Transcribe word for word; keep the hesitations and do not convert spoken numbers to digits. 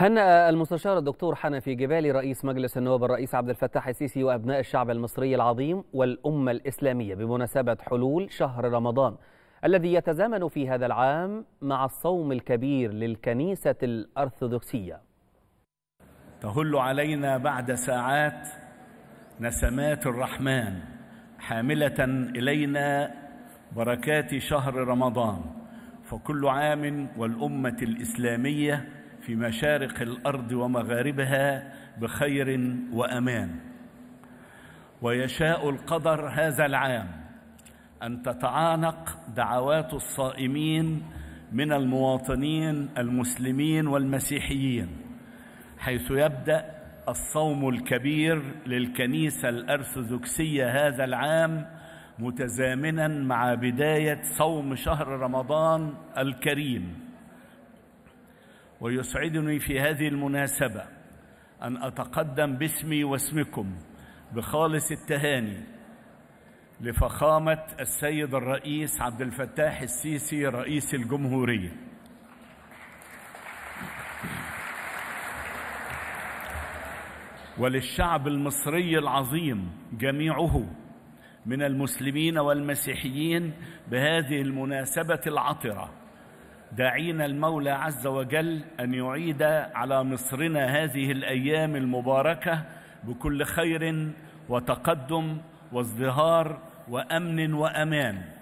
هنأ المستشار الدكتور حنفي جبالي رئيس مجلس النواب الرئيس عبد الفتاح السيسي وأبناء الشعب المصري العظيم والأمة الإسلامية بمناسبة حلول شهر رمضان الذي يتزامن في هذا العام مع الصوم الكبير للكنيسة الأرثوذكسية. تهل علينا بعد ساعات نسمات الرحمن حاملة إلينا بركات شهر رمضان، فكل عام والأمة الإسلامية في مشارق الأرض ومغاربها بخير وأمان. ويشاء القدر هذا العام أن تتعانق دعوات الصائمين من المواطنين المسلمين والمسيحيين، حيث يبدأ الصوم الكبير للكنيسة الأرثوذكسية هذا العام متزامنا مع بداية صوم شهر رمضان الكريم. ويسعدني في هذه المناسبة أن أتقدم باسمي واسمكم بخالص التهاني لفخامة السيد الرئيس عبد الفتاح السيسي رئيس الجمهورية، وللشعب المصري العظيم جميعه من المسلمين والمسيحيين بهذه المناسبة العطرة، داعين المولى عز وجل أن يعيد على مصرنا هذه الأيام المباركة بكل خير وتقدم وازدهار وأمن وأمان.